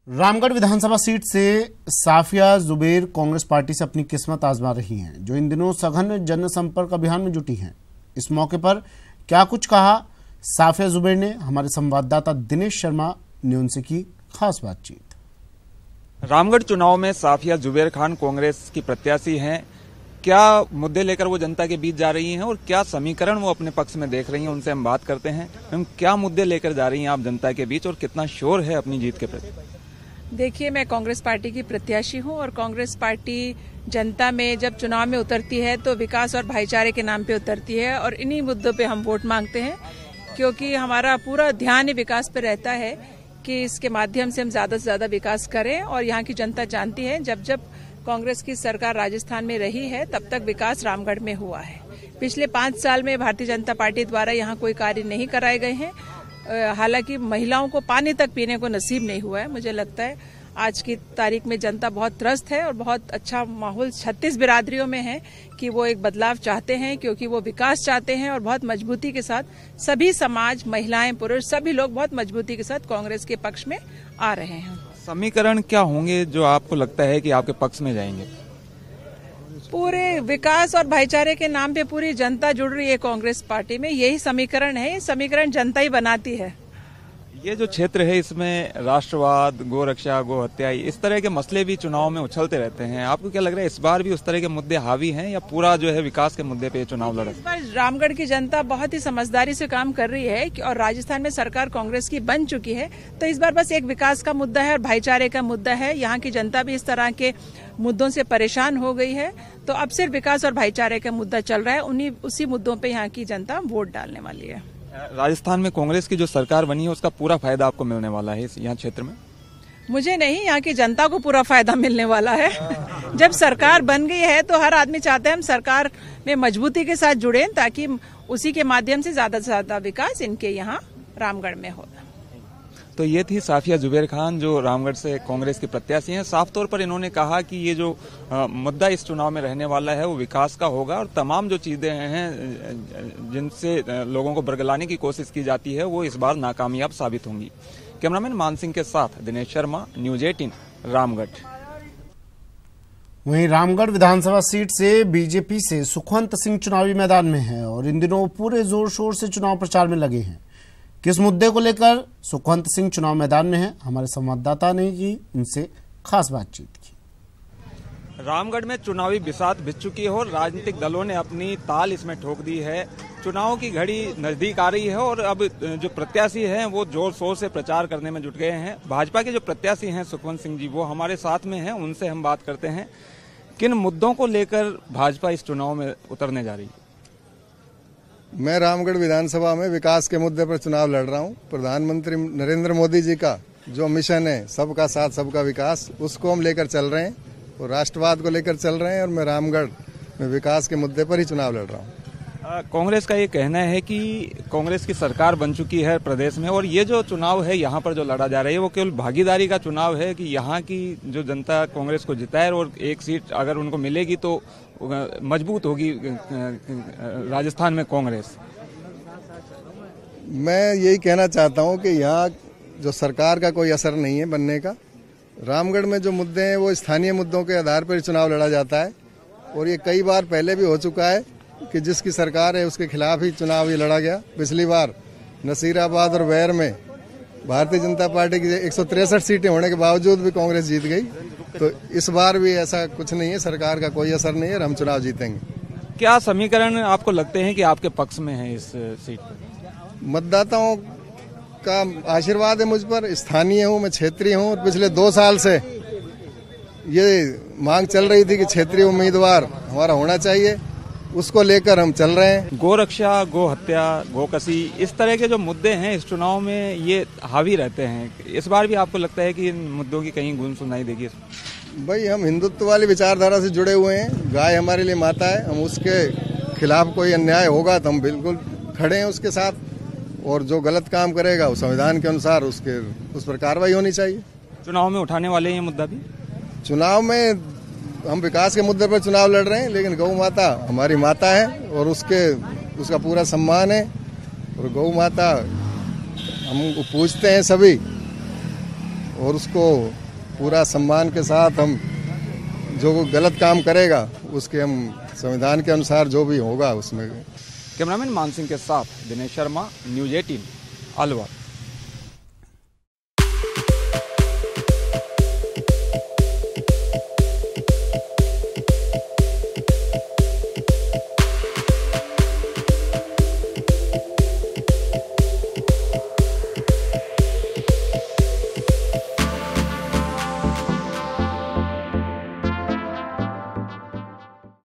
रामगढ़ विधानसभा सीट से साफिया जुबैर कांग्रेस पार्टी से अपनी किस्मत आजमा रही हैं, जो इन दिनों सघन जनसंपर्क अभियान में जुटी हैं। इस मौके पर क्या कुछ कहा साफिया जुबैर ने, हमारे संवाददाता दिनेश शर्मा ने उनसे की खास बातचीत। रामगढ़ चुनाव में साफिया जुबैर खान कांग्रेस की प्रत्याशी हैं। क्या मुद्दे लेकर वो जनता के बीच जा रही हैं और क्या समीकरण वो अपने पक्ष में देख रही हैं, उनसे हम बात करते हैं। हम क्या मुद्दे लेकर जा रही हैं आप जनता के बीच और कितना शोर है अपनी जीत के प्रति? देखिए, मैं कांग्रेस पार्टी की प्रत्याशी हूं और कांग्रेस पार्टी जनता में जब चुनाव में उतरती है तो विकास और भाईचारे के नाम पे उतरती है और इन्हीं मुद्दों पे हम वोट मांगते हैं, क्योंकि हमारा पूरा ध्यान विकास पे रहता है कि इसके माध्यम से हम ज्यादा से ज्यादा विकास करें। और यहाँ की जनता जानती है, जब जब कांग्रेस की सरकार राजस्थान में रही है तब तक विकास रामगढ़ में हुआ है। पिछले 5 साल में भारतीय जनता पार्टी द्वारा यहाँ कोई कार्य नहीं कराए गए हैं। हालांकि महिलाओं को पानी तक पीने को नसीब नहीं हुआ है। मुझे लगता है आज की तारीख में जनता बहुत त्रस्त है और बहुत अच्छा माहौल 36 बिरादरियों में है कि वो एक बदलाव चाहते हैं, क्योंकि वो विकास चाहते हैं और बहुत मजबूती के साथ सभी समाज, महिलाएं, पुरुष, सभी लोग बहुत मजबूती के साथ कांग्रेस के पक्ष में आ रहे हैं। समीकरण क्या होंगे जो आपको लगता है कि आपके पक्ष में जाएंगे? पूरे विकास और भाईचारे के नाम पे पूरी जनता जुड़ रही है कांग्रेस पार्टी में। यही समीकरण है, समीकरण जनता ही बनाती है। ये जो क्षेत्र है इसमें राष्ट्रवाद, गोरक्षा, गो हत्या, इस तरह के मसले भी चुनाव में उछलते रहते हैं। आपको क्या लग रहा है इस बार भी उस तरह के मुद्दे हावी हैं या पूरा जो है विकास के मुद्दे पे चुनाव लड़? इस बार रामगढ़ की जनता बहुत ही समझदारी से काम कर रही है और राजस्थान में सरकार कांग्रेस की बन चुकी है, तो इस बार बस एक विकास का मुद्दा है और भाईचारे का मुद्दा है। यहाँ की जनता भी इस तरह के मुद्दों से परेशान हो गई है, तो अब सिर्फ विकास और भाईचारे का मुद्दा चल रहा है। उसी मुद्दों पे यहाँ की जनता वोट डालने वाली है। राजस्थान में कांग्रेस की जो सरकार बनी है उसका पूरा फायदा आपको मिलने वाला है यहाँ क्षेत्र में? मुझे नहीं, यहाँ की जनता को पूरा फायदा मिलने वाला है। जब सरकार बन गई है तो हर आदमी चाहता है हम सरकार में मजबूती के साथ जुड़े, ताकि उसी के माध्यम से ज्यादा विकास इनके यहाँ रामगढ़ में हो। तो ये थी साफिया जुबैर खान, जो रामगढ़ से कांग्रेस की प्रत्याशी हैं। साफ तौर पर इन्होंने कहा कि ये जो मुद्दा इस चुनाव में रहने वाला है वो विकास का होगा और तमाम जो चीजें हैं जिनसे लोगों को बरगलाने की कोशिश की जाती है वो इस बार नाकामयाब साबित होंगी। कैमरामैन मान सिंह के साथ दिनेश शर्मा, न्यूज 18 रामगढ़। वहीं रामगढ़ विधानसभा सीट से बीजेपी से सुखवंत सिंह चुनावी मैदान में है और इन दिनों पूरे जोर शोर से चुनाव प्रचार में लगे हैं। किस मुद्दे को लेकर सुखवंत सिंह चुनाव मैदान में है, हमारे संवाददाता ने की उनसे खास बातचीत की। रामगढ़ में चुनावी बिसात बिछ चुकी है और राजनीतिक दलों ने अपनी ताल इसमें ठोक दी है। चुनाव की घड़ी नजदीक आ रही है और अब जो प्रत्याशी हैं वो जोर शोर से प्रचार करने में जुट गए हैं। भाजपा के जो प्रत्याशी हैं सुखवंत सिंह जी, वो हमारे साथ में हैं, उनसे हम बात करते हैं। किन मुद्दों को लेकर भाजपा इस चुनाव में उतरने जा रही है? मैं रामगढ़ विधानसभा में विकास के मुद्दे पर चुनाव लड़ रहा हूं। प्रधानमंत्री नरेंद्र मोदी जी का जो मिशन है सबका साथ सबका विकास, उसको हम लेकर चल रहे हैं और राष्ट्रवाद को लेकर चल रहे हैं और मैं रामगढ़ में विकास के मुद्दे पर ही चुनाव लड़ रहा हूं। कांग्रेस का ये कहना है कि कांग्रेस की सरकार बन चुकी है प्रदेश में और ये जो चुनाव है यहाँ पर जो लड़ा जा रहा है वो केवल भागीदारी का चुनाव है, कि यहाँ की जो जनता कांग्रेस को जिताए और एक सीट अगर उनको मिलेगी तो मजबूत होगी राजस्थान में कांग्रेस। मैं यही कहना चाहता हूं कि यहाँ जो सरकार का कोई असर नहीं है बनने का। रामगढ़ में जो मुद्दे हैं वो स्थानीय मुद्दों के आधार पर चुनाव लड़ा जाता है और ये कई बार पहले भी हो चुका है कि जिसकी सरकार है उसके खिलाफ ही चुनाव ये लड़ा गया। पिछली बार नसीराबाद और वैर में भारतीय जनता पार्टी की 163 सीटें होने के बावजूद भी कांग्रेस जीत गई, तो इस बार भी ऐसा कुछ नहीं है, सरकार का कोई असर नहीं है और हम चुनाव जीतेंगे। क्या समीकरण आपको लगते हैं कि आपके पक्ष में है इस सीट पर? मतदाताओं का आशीर्वाद है मुझ पर। स्थानीय हूँ मैं, क्षेत्रीय हूँ और पिछले 2 साल से ये मांग चल रही थी कि क्षेत्रीय उम्मीदवार हमारा होना चाहिए, उसको लेकर हम चल रहे हैं। गोरक्षा, गो हत्या, गोकसी, इस तरह के जो मुद्दे हैं इस चुनाव में ये हावी रहते हैं। इस बार भी आपको लगता है कि इन मुद्दों की कहीं गूंज सुनाई देगी? भाई, हम हिंदुत्व वाली विचारधारा से जुड़े हुए हैं। गाय हमारे लिए माता है, हम उसके खिलाफ कोई अन्याय होगा तो हम बिल्कुल खड़े हैं उसके साथ और जो गलत काम करेगा वो संविधान के अनुसार उस पर कार्रवाई होनी चाहिए। चुनाव में उठाने वाले ये मुद्दा भी? चुनाव में हम विकास के मुद्दे पर चुनाव लड़ रहे हैं, लेकिन गौ माता हमारी माता है और उसका पूरा सम्मान है और गौ माता हम पूछते हैं सभी और उसको पूरा सम्मान के साथ हम जो गलत काम करेगा उसके हम संविधान के अनुसार जो भी होगा उसमें। कैमरामैन मान सिंह के साथ दिनेश शर्मा, न्यूज़ 18 अलवर।